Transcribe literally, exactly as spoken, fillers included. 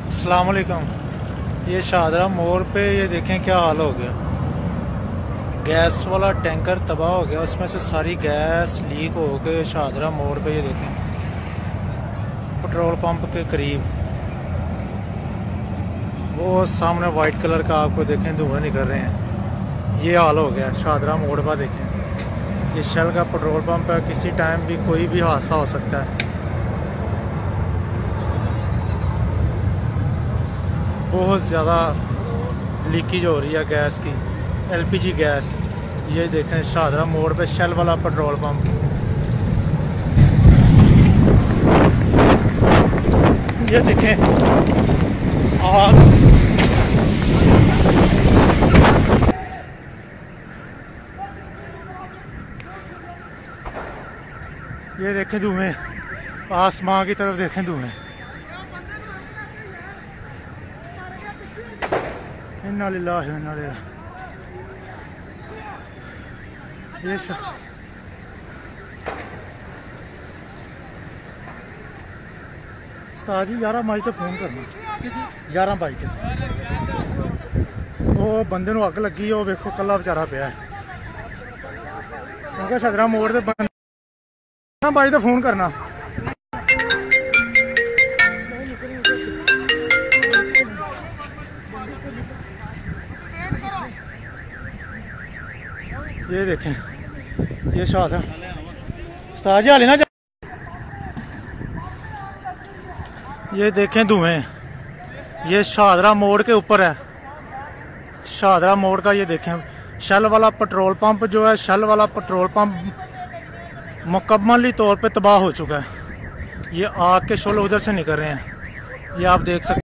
अस्सलाम वालेकुम। ये शाहदरा मोड़ पे ये देखें क्या हाल हो गया। गैस वाला टैंकर तबाह हो गया, उसमें से सारी गैस लीक हो गई शाहदरा मोड़ पे। ये देखें पेट्रोल पंप के करीब वो सामने वाइट कलर का आपको देखें धुआं निकल रहे हैं। ये हाल हो गया शाहदरा मोड़ पर। देखें ये शेल का पेट्रोल पंप है, किसी टाइम भी कोई भी हादसा हो सकता है। बहुत ज़्यादा लीकेज हो रही है गैस की, एलपीजी गैस। ये देखें शाहदरा मोड़ पे शेल वाला पेट्रोल पंप। ये देखें आग। ये देखें धुएं, आसमां की तरफ देखें धुएं। इन्ना लिल्लाहि व इन्ना इलैहि राजिऊन। ये उस्ताद जी ग्यारह बाई तो फोन करना, ग्यारह बाई ते वो बंदे नूं अग लगी, वो वेखो कल्ला बेचारा पिया है। क्योंकि शाहदरा मोड़ ते ग्यारह बाई तो फोन करना। ये देखें ये शाहदरा उस्ताद जी हाले ना। ये देखें धुएं, ये शाहदरा मोड़ के ऊपर है। शाहदरा मोड़ का ये देखें शेल वाला पेट्रोल पंप जो है, शेल वाला पेट्रोल पंप मुकम्मली तौर पे तबाह हो चुका है। ये आग के शोले उधर से निकल रहे हैं, ये आप देख सकते हैं।